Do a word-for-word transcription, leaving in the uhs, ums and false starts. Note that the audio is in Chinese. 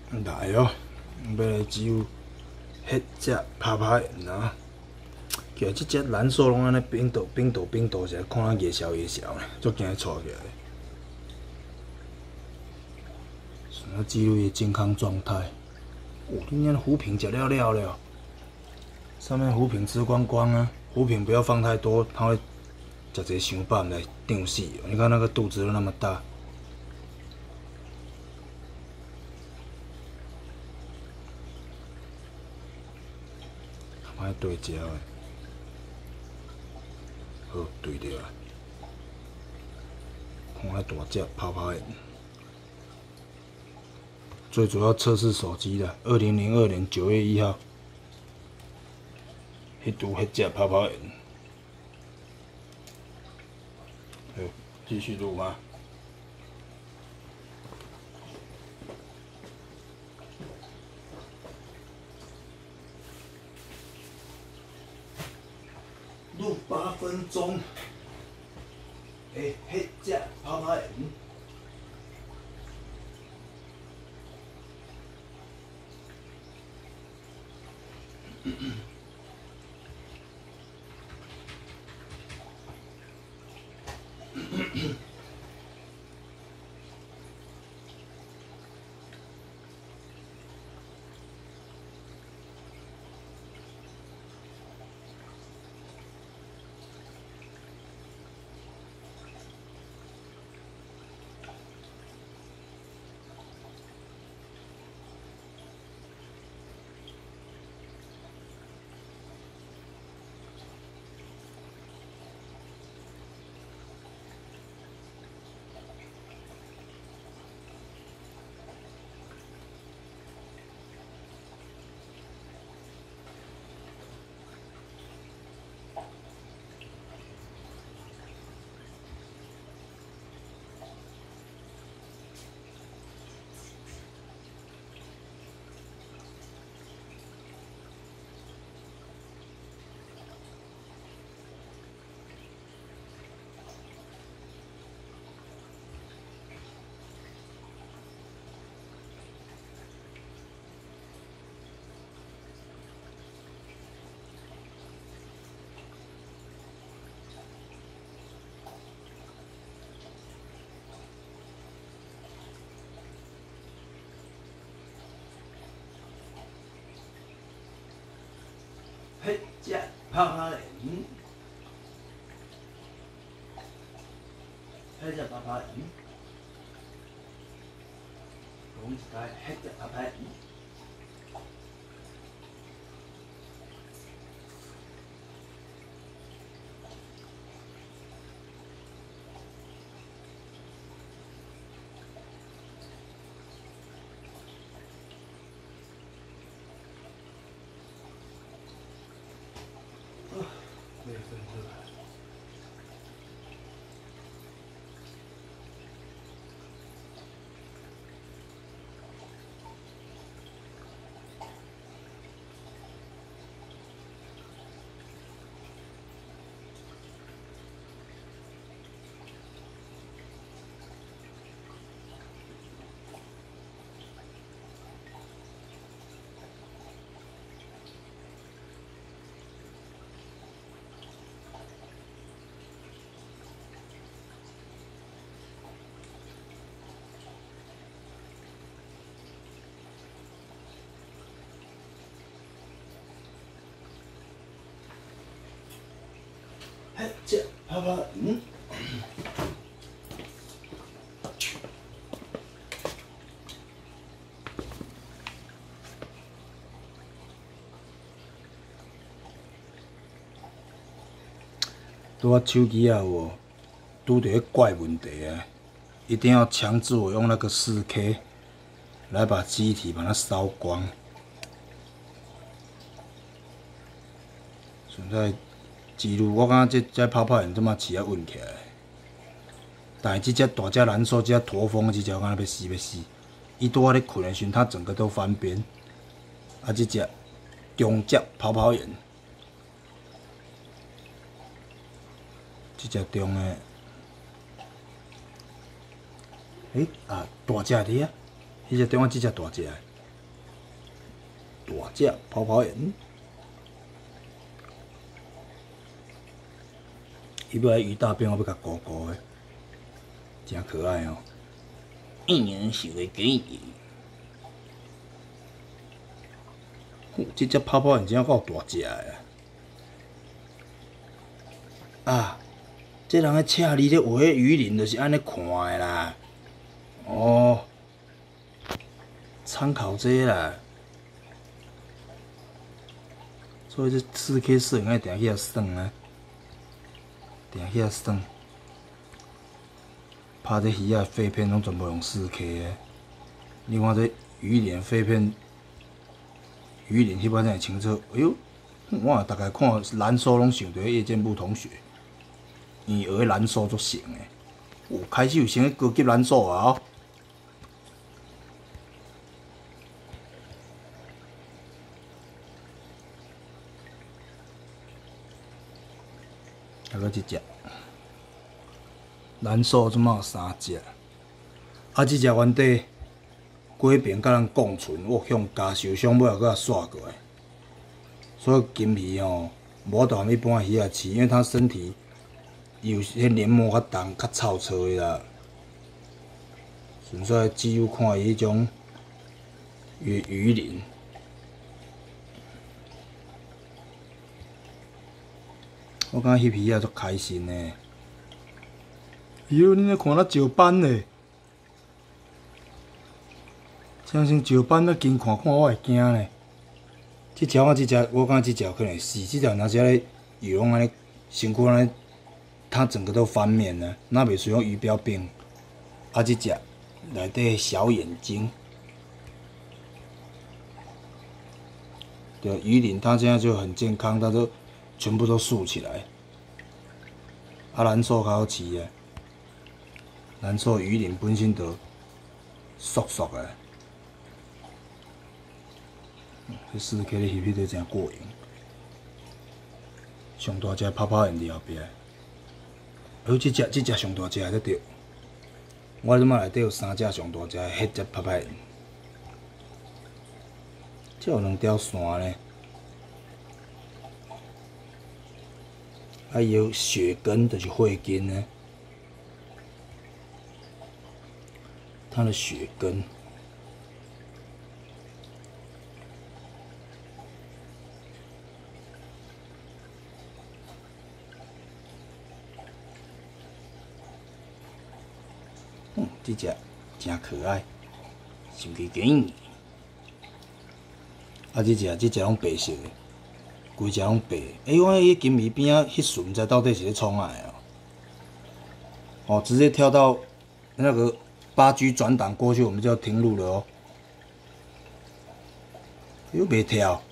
来哦，要来煮迄只拍拍圆啊！其实即只蓝瘦拢安尼冰倒冰倒冰倒起来，看啊夜宵夜宵呢，足惊错起来。想要记录伊健康状态。哦，今天虎品食了了了，上面虎品吃光光啊！虎品不要放太多，它会食者伤饱来胀死。你看那个肚子都那么大。 歹对焦的，好对着啊！看遐大只泡泡圆，最主要测试手机的，二零零二年九月一号，迄拄迄只泡泡圆。好，继续录吗？ 录八分钟，诶，迄只泡泡圆。迄只泡泡圆，迄只泡泡圆，讲一解，迄只泡泡圆。 对对对。迄只泡泡圆，拄我手机啊有无拄着迄怪问题啊？一定要强制我用那个四 K 来把机体把它烧光。现在。 记录，我感觉这这泡泡圆即马饲啊稳起来，但是这只大只蓝瘦、这只驼峰这只，我感觉要死要死。伊拄仔咧困的时阵，它整个都翻边。啊，这只中只泡泡圆，这只中的，诶、欸、啊，大只的啊，迄只中啊，这只大只的。 大只泡泡眼，伊要来鱼大便，我要甲糊糊的，真可爱哦。嗯，是会给你。这只泡泡眼真够大只的啊！这人个车里咧画迄鱼鳞，就是安尼看的啦。哦，参考这个啦。所以这四 K 摄影爱定去遐耍啊，定去遐耍。拍这鱼仔废片拢全部用四 K 的。你看这鱼鳞废片，鱼鳞翕啊真会清楚。哎呦，我大概看蓝手拢想到叶剑部同学，伊学蓝手足成的。有开始有先高级蓝手啊！哦。还佫一只蓝手，即马有三只，啊，即只原底过边甲咱共存，我向加受伤尾，还佫煞过来。所以金鱼吼，无当一般鱼仔饲，因为它身体有迄黏膜较重、较臭臭的啦。纯粹只有看伊迄种鱼鱼鳞。我感觉翕鱼仔足开心的。哟，恁咧看咱石斑嘞？像像石斑，咱近看看我会惊嘞。即只我即只，我感觉即只可能死，即只若是咧游拢安尼，身躯安尼，它整个都翻面了，那袂使用鱼标柄。啊，即只内底小眼睛，对，鱼鳞它现在就很健康，它都全部都竖起来。啊，蓝手较好饲诶，蓝手鱼鳞本身就缩缩诶。这四 K 的翕翕都真过瘾。上大只泡泡眼伫后壁，哦，即只即只上大只才对。我即马内底有三只上大只，迄只泡泡眼，这有两条线呢。还有血根，就是血根呢。它的血根。嗯，这只真可爱，小鸡鸡。啊，这只这只拢白色的，规只拢白。哎、欸，我迄金鱼边仔迄顺，毋知到底是咧创啥的哦。哦，直接跳到那个八 G 转档过去，我们就要停录了哦。又袂跳。